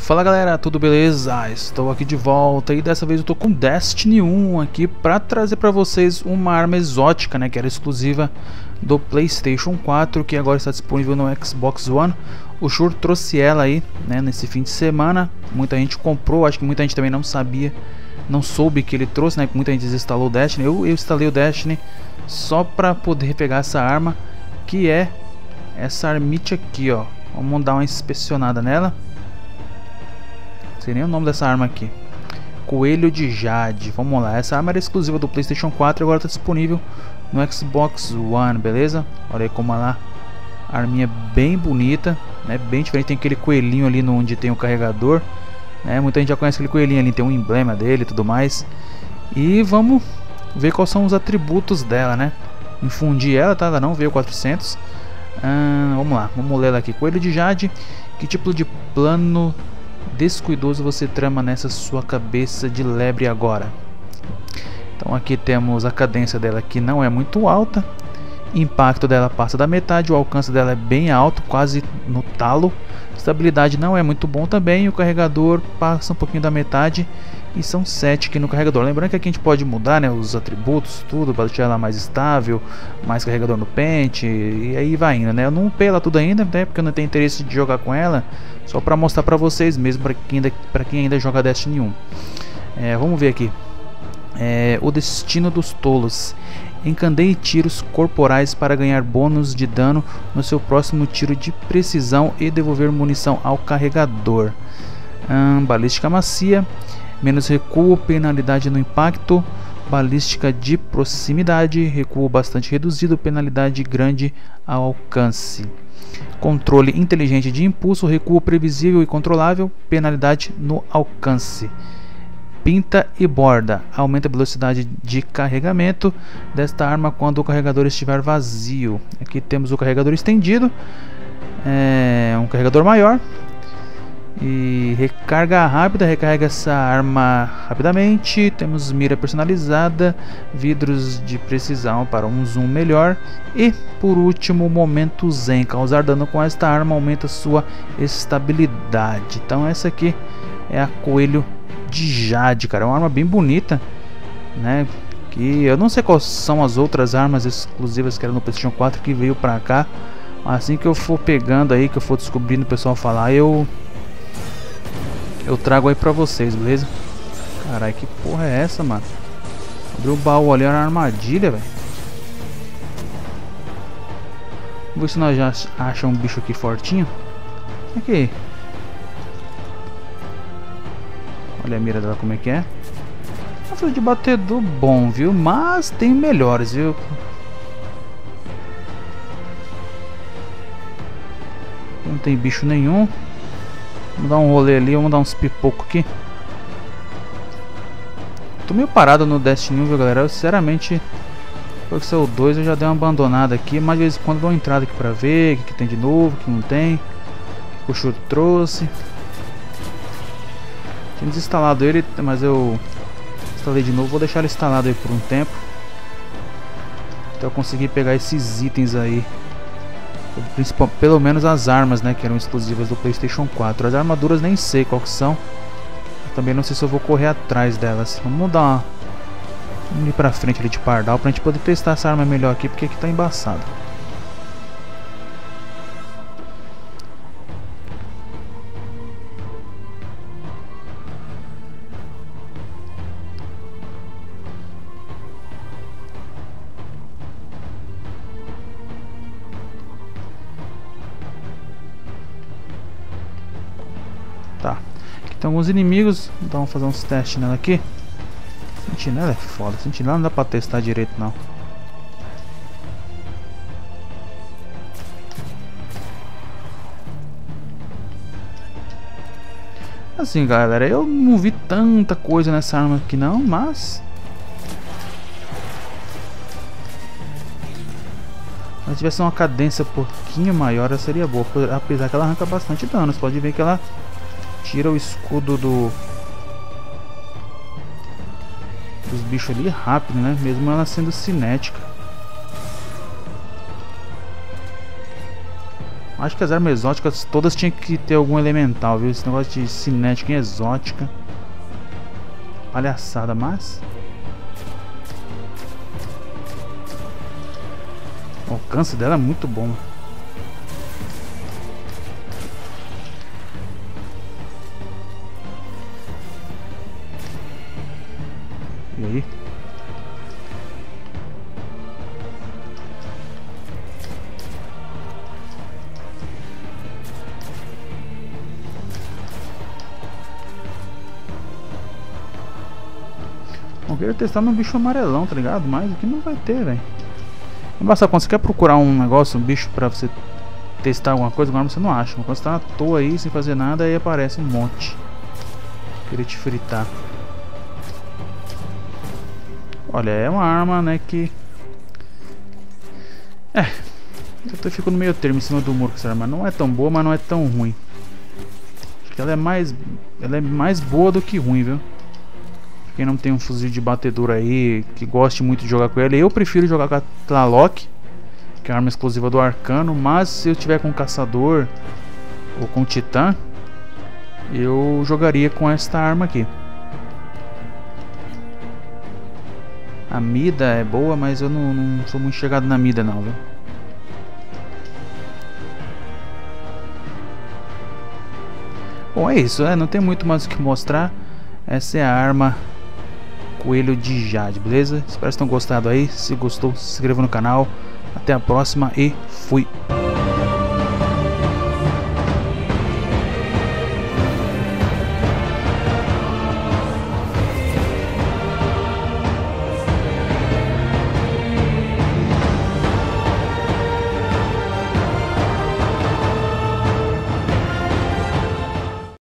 Fala galera, tudo beleza? Estou aqui de volta e dessa vez eu tô com Destiny 1 aqui para trazer para vocês uma arma exótica, né, que era exclusiva do PlayStation 4, que agora está disponível no Xbox One. O Shur trouxe ela aí, né, nesse fim de semana. Muita gente comprou, acho que muita gente também não sabia, não soube que ele trouxe, né? Muita gente desinstalou o Destiny. Eu instalei o Destiny só para poder pegar essa arma, que é essa armite aqui, ó. Vamos dar uma inspecionada nela. Não sei nem o nome dessa arma aqui. Coelho de Jade. Vamos lá. Essa arma era exclusiva do PlayStation 4 e agora está disponível no Xbox One, beleza? Olha aí como ela, arminha bem bonita, né? Bem diferente. Tem aquele coelhinho ali no onde tem o carregador, né? Muita gente já conhece aquele coelhinho ali, tem um emblema dele e tudo mais. E vamos ver quais são os atributos dela, né? Infundi ela, tá? Ela não veio 400. Vamos lá, vamos ler ela aqui. Coelho de Jade. Que tipo de plano descuidoso você trama nessa sua cabeça de lebre agora? Então aqui temos a cadência dela, que não é muito alta. Impacto dela passa da metade. O alcance dela é bem alto, quase no talo. Estabilidade não é muito bom também. O carregador passa um pouquinho da metade. E são 7 aqui no carregador. Lembrando que aqui a gente pode mudar, né, os atributos, tudo, para deixar ela mais estável, mais carregador no pente, e aí vai indo, né? Eu não upei ela tudo ainda, né, porque eu não tenho interesse de jogar com ela, só para mostrar para vocês mesmo, para quem ainda joga Destiny 1. Vamos ver aqui. O destino dos tolos. Encandeie tiros corporais para ganhar bônus de dano no seu próximo tiro de precisão e devolver munição ao carregador. Balística macia. Menos recuo, penalidade no impacto. Balística de proximidade, recuo bastante reduzido, penalidade grande ao alcance. Controle inteligente de impulso, recuo previsível e controlável, penalidade no alcance. Pinta e borda, aumenta a velocidade de carregamento desta arma quando o carregador estiver vazio. Aqui temos o carregador estendido, um carregador maior. E recarga rápida, recarrega essa arma rapidamente. Temos mira personalizada, vidros de precisão para um zoom melhor. E por último, momento zen. Causar dano com esta arma aumenta sua estabilidade. Então essa aqui é a Coelho de Jade, cara. É uma arma bem bonita, né? Que eu não sei quais são as outras armas exclusivas que eram no PlayStation 4 que veio pra cá. Assim que eu for pegando aí, que eu for descobrindo o pessoal falar, eu trago aí pra vocês, beleza? Caralho, que porra é essa, mano? Abriu o baú ali, era uma armadilha, velho. Vamos ver se nós já achamos um bicho aqui fortinho. Aqui. Olha a mira dela como é que é. Nossa, de batedor bom, viu? Mas tem melhores, viu? Não tem bicho nenhum. Vamos dar um rolê ali, vamos dar uns pipocos aqui. Tô meio parado no Destiny 1, viu, galera? Eu, sinceramente, depois que saiu o 2 eu já dei uma abandonada aqui. Mas de vez em quando eu dou uma entrada aqui pra ver o que tem de novo, o que não tem. O que o Shur trouxe. Tinha desinstalado ele, mas eu instalei de novo. Vou deixar ele instalado aí por um tempo, até eu conseguir pegar esses itens aí. Pelo menos as armas, né, que eram exclusivas do PlayStation 4. As armaduras nem sei qual que são. Também não sei se eu vou correr atrás delas. Vamos dar uma... Vamos ir pra frente ali de Pardal pra gente poder testar essa arma melhor aqui, porque aqui tá embaçado. Tá, aqui tem alguns inimigos, então vamos fazer uns testes nela aqui. Sentinela é foda, sentinela não dá pra testar direito não. Assim, galera, eu não vi tanta coisa nessa arma aqui não, mas se ela tivesse uma cadência um pouquinho maior, ela seria boa, apesar que ela arranca bastante dano. Você pode ver que ela tira o escudo dos bichos ali rápido, né? Mesmo ela sendo cinética. Acho que as armas exóticas todas tinham que ter algum elemental, viu? Esse negócio de cinética em exótica. Palhaçada, mas... o alcance dela é muito bom. E aí? Eu queria testar no bicho amarelão, tá ligado? Mas aqui não vai ter, velho. Basta quando você quer procurar um negócio, um bicho pra você testar alguma coisa, agora você não acha. Quando você tá à toa aí, sem fazer nada, aí aparece um monte. Queria te fritar. Olha, é uma arma, né, que... eu fico no meio termo em cima do muro com essa arma. Não é tão boa, mas não é tão ruim. Acho que ela é mais boa do que ruim, viu? Quem não tem um fuzil de batedura aí, que goste muito de jogar com ela, eu prefiro jogar com a Tlaloc, que é a arma exclusiva do Arcano. Mas se eu tiver com o Caçador ou com o Titã, eu jogaria com esta arma aqui. A Mida é boa, mas eu não sou muito chegado na Mida não, viu? Bom, é isso, não tem muito mais o que mostrar. Essa é a arma Coelho de Jade, beleza? Espero que tenham gostado aí. Se gostou, se inscreva no canal. Até a próxima e fui!